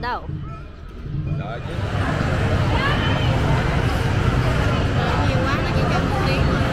đâu. Đợi chứ. Nhiều quá nó chỉ cho 1 tiếng thôi.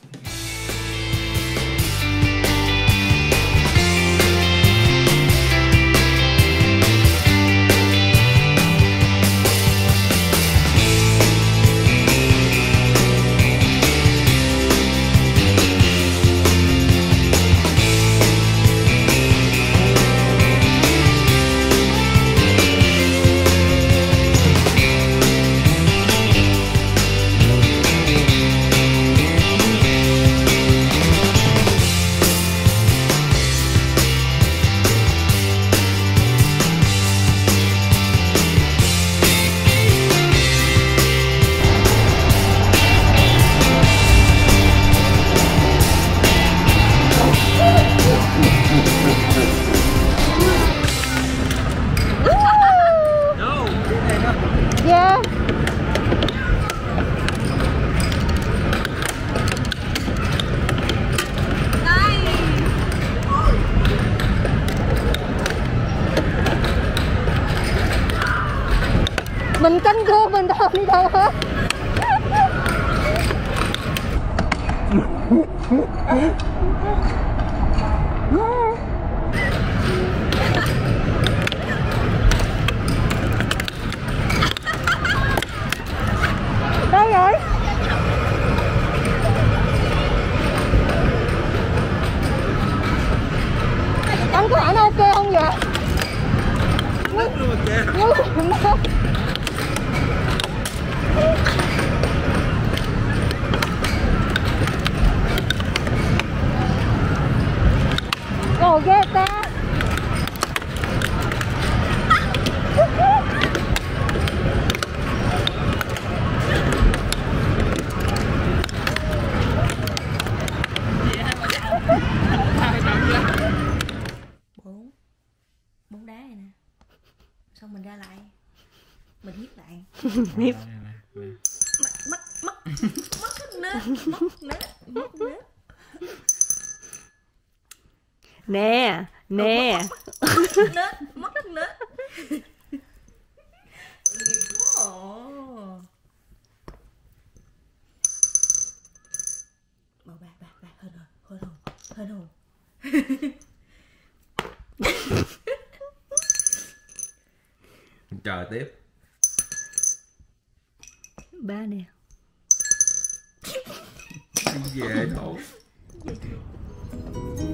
Yeah. Mình canh cua mình đâu đi đâu hết. Đâu rồi? Anh có ảnh ok không vậy? Nước luôn kìa. Ồ ghê ta. Bốn đá này nè. Xong mình ra lại. Mình hiếp lại. Hiếp. Mất nết. Nè. Mất nết. Bạc hên hồn. Chờ tiếp. Ba nè. Về thôi.